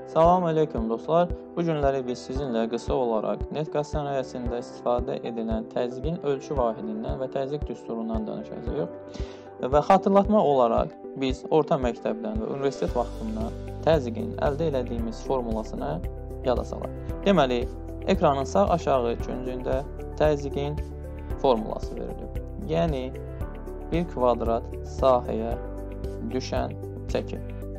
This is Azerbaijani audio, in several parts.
Salam aleyküm dostlar. Bu günləri biz sizinlə qısa olaraq neft qaz sənayesində istifadə edilən təzyiqin ölçü vahidindən və təzyiq düsturundan danışacağıq. Və xatırlatma olaraq biz orta məktəbdən və universitet vaxtından təzyiqin əldə etdiyimiz formulasını yada salaq. Deməli, ekranın sağ aşağı küncündə təzyiqin formulası verilir. Yəni, bir kvadrat sahəyə düşən çəki.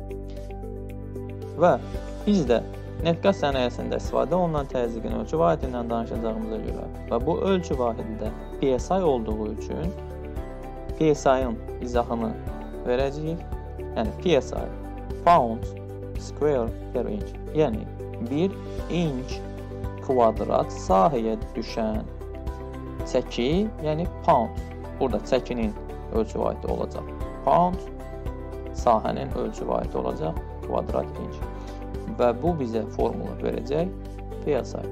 Və biz də neft qaz sənayesində istifadə olunan təzyiqin ölçü vahidindən danışacağımıza görə və bu ölçü vahidi də PSI olduğu üçün PSI-ın izahını verəcəyik. Yəni PSI pound square per inch. Yəni 1 inç kvadrat sahəyə düşən çəki, yəni pound. Burada çəkinin ölçü vahidi olacaq pound, sahənin ölçü vahidi olacaq kvadrat inç. Və bu bizə formula verəcək PSI.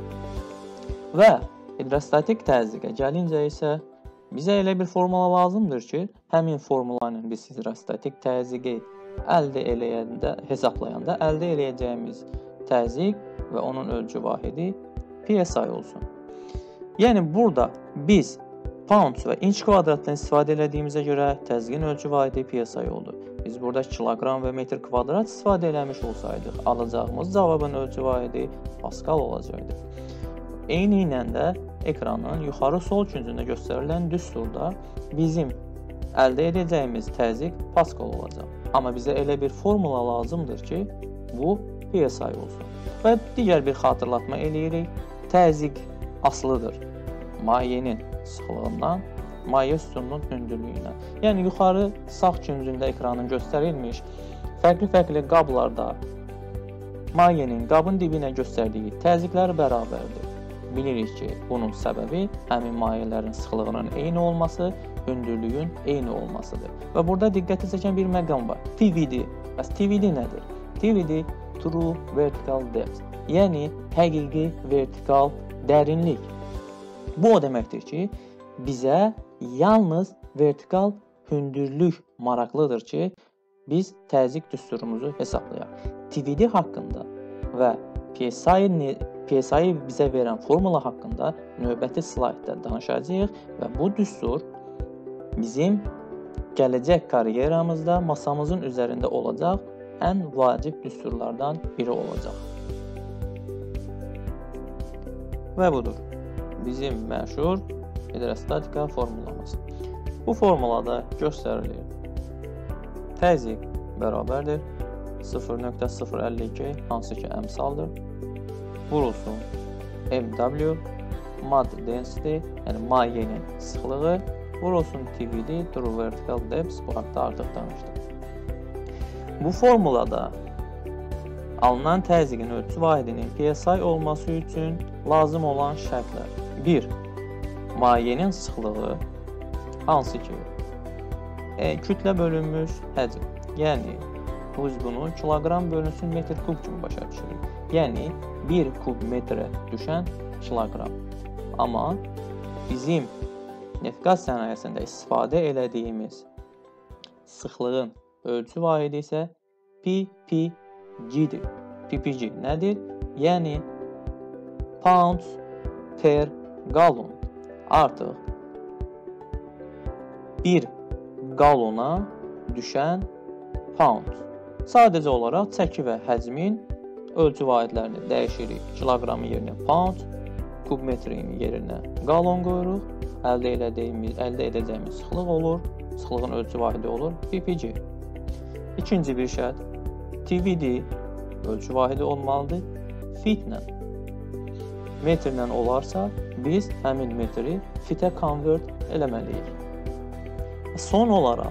Və hidrostatik təzyiqə gəlincə isə bizə elə bir formula lazımdır ki, həmin formulanın biz hidrostatik təzyiqi hesablayanda əldə edəcəyimiz təzyiq və onun ölçü vahidi PSI olsun. Yəni burada biz pound və inç kvadratdan istifadə etdiyimizə görə təzyiqin ölçü vahidi PSI oldu. Biz burada kiloqram və metr kvadrat istifadə eləmiş olsaydıq, alacağımız cavabın ölçü vahidi Paskal olacaqdı. Eyni ilə də ekranın yuxarı sol küncündə göstərilən düsturda bizim əldə edəcəyimiz təzyiq Paskal olacaq. Amma bizə elə bir formula lazımdır ki, bu PSI olsun. Və digər bir xatırlatma eləyirik. Təzyiq asılıdır mayenin sıxlığından, maye sütununun hündürlüyünə. Yəni, yuxarı sağ küncündə ekranın göstərilmiş fərqli qablarda mayenin qabın dibinə göstərdiyi təzyiqlər bərabərdir. Bilirik ki, bunun səbəbi həmin mayələrin sıxlığının eyni olması, hündürlüyün eyni olmasıdır. Və burada diqqəti çəkən bir məqam var. TVD. Bəs TVD nədir? TVD True Vertical Depth. Yəni, həqiqi vertikal dərinlik. Bu o deməkdir ki, bizə yalnız vertikal hündürlük maraqlıdır ki, biz təzyiq düsturumuzu hesablayaq. TVD haqqında və PSI bizə verən formula haqqında növbəti slaydda danışacağıq və bu düstur bizim gələcək karyeramızda masamızın üzərində olacaq ən vacib düsturlardan biri olacaq. Və budur bizim məşhur hidrostatika formulamız. Bu formulada göstərilir. Təzyiq bərabərdir 0.052, hansı ki əmsaldır. Vurulsun MW, mad density, yəni mayenin sıxlığı, vurulsun TVD, True Vertical Depth, bu haqda artıq danışdıq. Bu formulada alınan təzyiqin ölçü vahidinin PSI olması üçün lazım olan şərtlər. 1. Mayenin sıxlığı, hansı ki kütlə bölünmüş həcm. Yəni, biz bunu kiloqram bölünsün metr kub kimi başa düşürük. Yəni, 1 kub metrə düşən kiloqram. Amma bizim neft qaz sənayesində istifadə etdiyimiz sıxlığın ölçü vahidi isə ppg-dir. ppg nədir? Yəni, pound per gallon. Artıq 1 galona düşən pound. Sadəcə olaraq çəki və həcmin ölçü vahidlərini dəyişirik. Kiloqramı yerinə pound, kub metrin yerinə galon qoyuruq. Əldə edəcəyimiz sıxlıq olur. Sıxlığın ölçü vahidi olur ppg. İkinci bir şərt, TVD ölçü vahidi olmalıdır. Fitlə. Metrlə olarsa, biz həmin metri fitə konvert eləməliyik. Son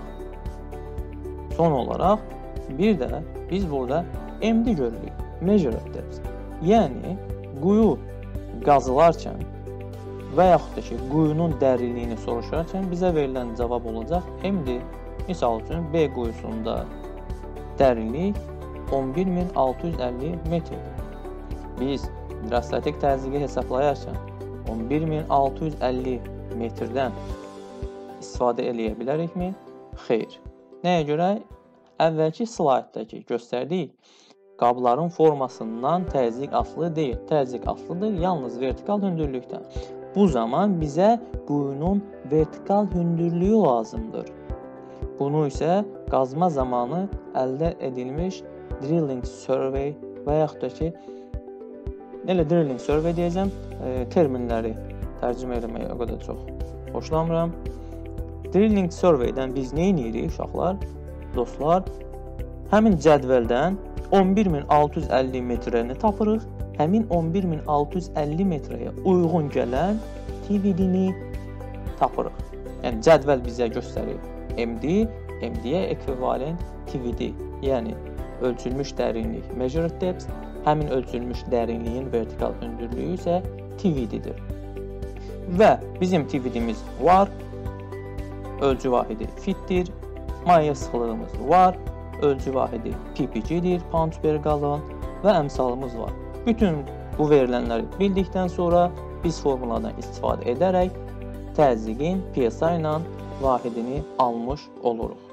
olaraq bir də biz burada MD görürük. Measured depth. Yəni, quyu qazılarkən və yaxud da ki, quyunun dərinliyini soruşarkən bizə verilən cavab olacaq MD. Misal üçün, B quyusunda dərinlik 11650 metrdir. Biz hidrostatik təzyiqi hesablayarkən 11650 metrdən istifadə eləyə bilərikmi? Xeyr. Nəyə görə? Əvvəlki slayddakı göstərdik. qabların formasından təzyiq asılı deyil. Təzyiq asılıdır yalnız vertikal hündürlükdən. Bu zaman bizə quyunun vertikal hündürlüyü lazımdır. Bunu isə qazma zamanı əldə edilmiş drilling survey və yaxud da ki, elə drilling survey deyəcəm, terminləri tərcümə etməyə o qədər çox xoşlamıram. Drilling surveydən biz nə edirik uşaqlar, dostlar? Həmin cədvəldən 11650 metrəni tapırıq. Həmin 11650 metrəyə uyğun gələn TVD-ni tapırıq. Yəni cədvəl bizə göstərir MD, MD-yə ekvivalent TVD, yəni ölçülmüş dərinlik measured depth, həmin ölçülmüş dərinliyin vertikal hündürlüyü isə TVD-dir. Və bizim TVD-miz var, ölçü vahidi fitdir, mayya sıxlığımız var, ölçü vahidi ppg-dir, pound per gallon və əmsalımız var. Bütün bu verilənləri bildikdən sonra biz formuladan istifadə edərək təzyiqin PSI ilə vahidini almış oluruq.